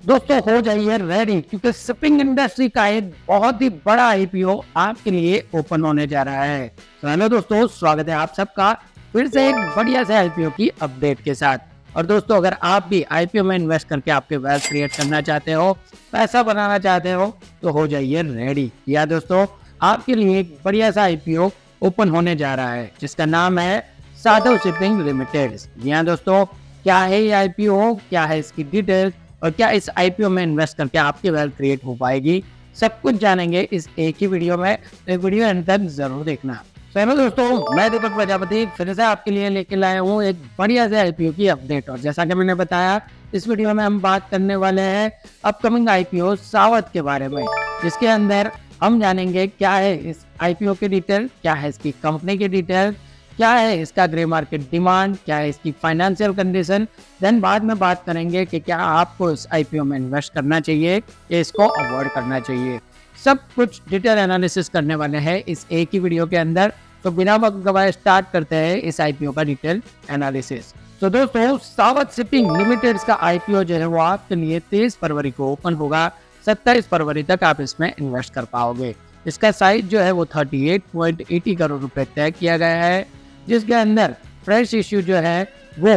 दोस्तों हो जाइए रेडी, क्योंकि शिपिंग इंडस्ट्री का एक बहुत ही बड़ा आईपीओ आपके लिए ओपन होने जा रहा है। तो हेलो दोस्तों, स्वागत है आप सबका फिर से एक बढ़िया से आईपीओ की अपडेट के साथ। और दोस्तों, अगर आप भी आईपीओ में इन्वेस्ट करके आपके वेल्थ क्रिएट करना चाहते हो, पैसा बनाना चाहते हो, तो हो जाइए रेडी। या दोस्तों, आपके लिए एक बढ़िया सा आईपीओ ओपन होने जा रहा है जिसका नाम है साधव शिपिंग लिमिटेड। यहाँ दोस्तों, क्या है ये आईपीओ, क्या है इसकी डिटेल्स और क्या इस आईपीओ में इन्वेस्ट करके आपकी वेल्थ क्रिएट हो पाएगी, सब कुछ जानेंगे इस एक ही वीडियो में। तो वीडियो एंड तक जरूर देखना। तो हेलो दोस्तों, मैं दीपक प्रजापति फिर से आपके लिए लेके लाया हूँ एक बढ़िया से आईपीओ की अपडेट। और जैसा कि मैंने बताया, इस वीडियो में हम बात करने वाले हैं अपकमिंग आईपीओ सावत के बारे में, जिसके अंदर हम जानेंगे क्या है इस आईपीओ की डिटेल, क्या है इसकी कंपनी की डिटेल, क्या है इसका ग्रे मार्केट डिमांड, क्या है इसकी फाइनेंशियल कंडीशन। देन बाद में बात करेंगे कि क्या आपको इस आईपीओ में इन्वेस्ट करना चाहिए या इसको अवॉइड करना चाहिए। सब कुछ डिटेल एनालिसिस करने वाले हैं इस एक ही वीडियो के अंदर। तो बिना वक्त गवाए स्टार्ट करते हैं इस आईपीओ का डिटेल एनालिसिस। तो दोस्तों, सावत शिपिंग लिमिटेड का आईपीओ जो है वो आपके लिए 23 फरवरी को ओपन होगा। 27 फरवरी तक आप इसमें इन्वेस्ट कर पाओगे। इसका साइज जो है वो 38.80 करोड़ रुपए तय किया गया है, जिसके अंदर फ्रेश इश्यू जो है वो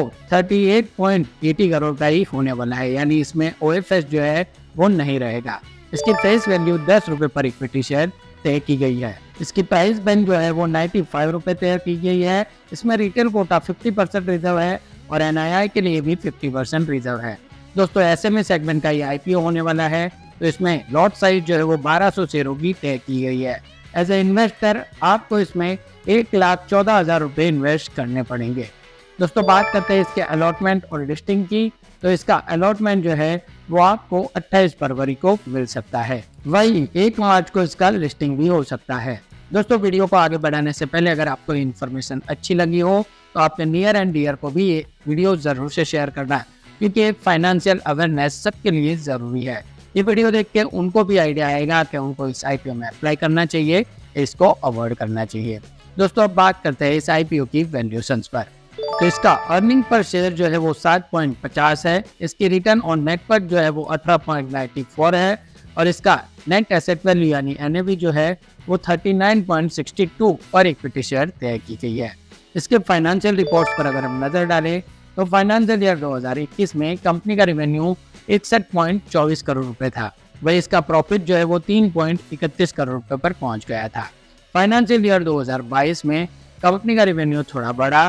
38.80 करोड़ का ही होने वाला है। यानी इसमें ओएफएस जो है वो नहीं रहेगा। इसकी फेस वैल्यू 10 रुपये पर इक्विटी शेयर तय की गई है। इसकी प्राइस बैंड जो है वो 95 रुपये तय की गई है। इसमें रिटेल कोटा 50% रिजर्व है और एनआईआई के लिए भी 50% रिजर्व है। दोस्तों, एसएमए सेगमेंट का ये आईपीओ होने वाला है, तो इसमें लॉट साइज जो है वो 1200 शेयरों की तय की गई है। एज ए इन्वेस्टर आपको इसमें 1,14,000 रुपये इन्वेस्ट करने पड़ेंगे। दोस्तों, बात करते हैं इसके अलॉटमेंट और लिस्टिंग की। तो इसका अलॉटमेंट जो है वो आपको 28 फरवरी को मिल सकता है। वही 1 मार्च को इसका लिस्टिंग भी हो सकता है। दोस्तों, वीडियो को आगे बढ़ाने से पहले अगर आपको इन्फॉर्मेशन अच्छी लगी हो तो आपके नियर एंड डियर को भी ये वीडियो जरूर से शेयर करना, क्योंकि फाइनेंशियल अवेयरनेस सबके लिए जरूरी है। ये वीडियो देख के उनको भी आइडिया आएगा कि उनको इस आईपीओ में अप्लाई करना चाहिए, इसको अवॉइड करना चाहिए। दोस्तों, अब बात करते हैं इस आईपीओ की वैल्यूएशंस पर। तो इसका अर्निंग पर शेयर जो है वो 7.50 है। इसकी रिटर्न ऑन नेट पर जो है वो 18.94 है। और इसका नेट एसेट वैल्यू यानी एनएवी जो है वो 39.62 पर इक्विटी शेयर तय की गई है। इसके फाइनेंशियल रिपोर्ट्स पर अगर हम नजर डालें तो फाइनेंशियल ईयर 2021 में कंपनी का रेवेन्यू 61.24 करोड़ रुपए था। वही इसका प्रॉफिट जो है वो 3.31 करोड़ रुपए पर पहुंच गया था। फाइनेंशियल ईयर 2022 में कंपनी का रेवेन्यू थोड़ा बढ़ा,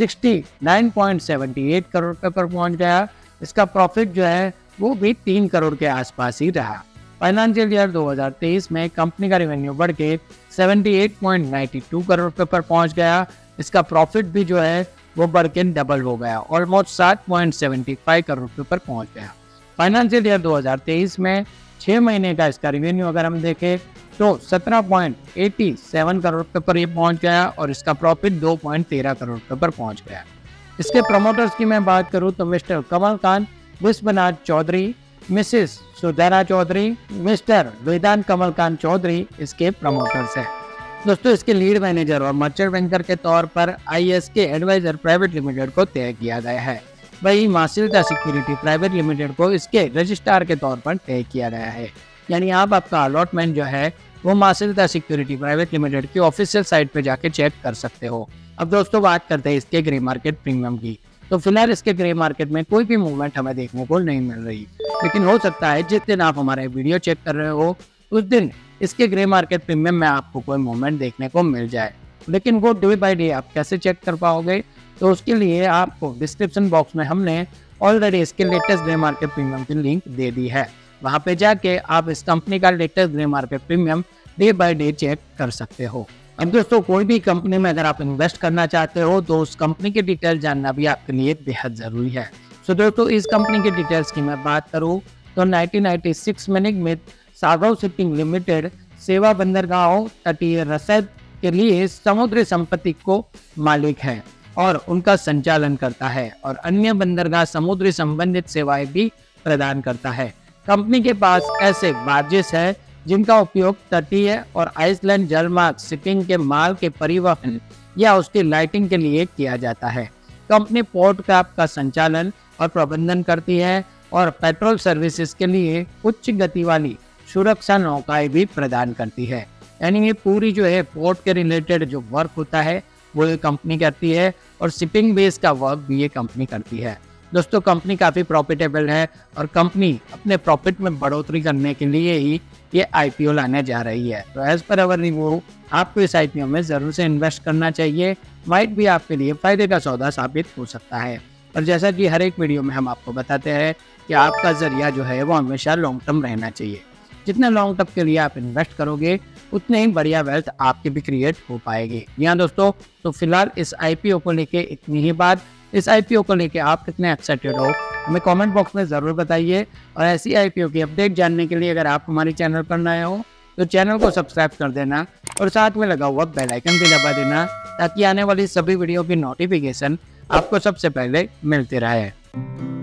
69.78 करोड़ रुपए पर पहुंच गया। इसका प्रॉफिट जो है वो भी 3 करोड़ के आसपास ही रहा। फाइनेंशियल ईयर 2023 में कंपनी का रेवेन्यू बढ़ के 78.92 करोड़ रुपए पर पहुंच गया। इसका प्रॉफिट भी जो है वो बढ़ के डबल हो गया, ऑलमोस्ट 7.75 करोड़ रुपए पर पहुंच गया। फाइनेंशियल ईयर 2023 में 6 महीने का इसका रेवेन्यू अगर हम देखें तो 17.87 करोड़ रुपए पर ये पहुंच गया और इसका प्रॉफिट 2.13 करोड़ रुपए पर पहुंच गया। इसके प्रमोटर्स की मैं बात करूं तो mister Kamalkant Vishwanath Chaudhary, Mrs Sudhra Chaudhary, mister Vedant Kamalkant Chaudhary इसके प्रमोटर्स हैं। दोस्तों, इसके लीड मैनेजर और मर्चेंट बैंकर के तौर पर आईएसके एडवाइजर प्राइवेट लिमिटेड को तय किया गया है। वही मासिलता सिक्योरिटी प्राइवेट लिमिटेड को इसके रजिस्ट्रार के तौर पर तय किया गया है। यानी आप आपका अलॉटमेंट जो है वो मासिलता सिक्योरिटी प्राइवेट लिमिटेड की ऑफिशियल साइट पे जाके चेक कर सकते हो। अब दोस्तों, बात करते हैं इसके ग्रे मार्केट प्रीमियम की। तो फिलहाल इसके ग्रे मार्केट में कोई भी मूवमेंट हमें देखने को नहीं मिल रही, लेकिन हो सकता है जिस दिन आप हमारा वीडियो चेक कर रहे हो उस दिन इसके ग्रे मार्केट प्रीमियम में आपको कोई मूवमेंट देखने को मिल जाए। लेकिन वो डे बाय डे आप कैसे चेक कर पाओगे, तो उसके लिए आपको डिस्क्रिप्शन बॉक्स में हमने ऑलरेडी इसके लेटेस्ट ग्रे मार्केट प्रीमियम की लिंक दे दी है। वहाँ पे जाके आप इस कंपनी का latest grey market premium day by day check कर सकते हो। अब दोस्तों, कोई भी कंपनी में अगर आप इन्वेस्ट करना चाहते हो तो उस कंपनी की डिटेल जानना भी आपके लिए बेहद जरूरी है। सो दोस्तों, इस कंपनी की डिटेल्स की मैं बात करूँ तो 1996 में निर्मित साधव शिपिंग लिमिटेड सेवा बंदरगाहों, तटीय रसद के लिए समुद्री संपत्ति को मालिक है और उनका संचालन करता है और अन्य बंदरगाह समुद्री संबंधित सेवाएं भी प्रदान करता है। कंपनी के पास ऐसे बार्जेस है जिनका उपयोग तटीय और आइसलैंड जलमार्ग शिपिंग के माल के परिवहन या उसकी लाइटिंग के लिए किया जाता है। कंपनी पोर्ट क्राफ्ट का संचालन और प्रबंधन करती है और पेट्रोल सर्विसेज के लिए उच्च गति वाली सुरक्षा नौकाएं भी प्रदान करती है। यानी ये पूरी जो है पोर्ट के रिलेटेड जो वर्क होता है वो ये कंपनी करती है और शिपिंग बेस का वर्क भी ये कंपनी करती है। दोस्तों कंपनी काफ़ी प्रॉफिटेबल है और कंपनी अपने प्रॉफिट में बढ़ोतरी करने के लिए ही ये आईपीओ लाने जा रही है। तो एज पर अवर रिव्यू आपको इस आईपीओ में ज़रूर से इन्वेस्ट करना चाहिए, माइट भी आपके लिए फ़ायदे का सौदा साबित हो सकता है। और जैसा कि हर एक वीडियो में हम आपको बताते हैं कि आपका ज़रिया जो है वो हमेशा लॉन्ग टर्म रहना चाहिए। जितने लॉन्ग टर्म के लिए आप इन्वेस्ट करोगे उतने ही बढ़िया वेल्थ आपकी भी क्रिएट हो पाएगी। यहाँ दोस्तों तो फिलहाल इस आईपीओ को लेके इतनी ही बात। इस आईपीओ को लेके आप कितने एक्साइटेड हो हमें कमेंट बॉक्स में ज़रूर बताइए। और ऐसी आईपीओ की अपडेट जानने के लिए अगर आप हमारे चैनल पर नए हो तो चैनल को सब्सक्राइब कर देना और साथ में लगा हुआ बेल आइकन भी दबा देना ताकि आने वाली सभी वीडियो की नोटिफिकेशन आपको सबसे पहले मिलती रहे।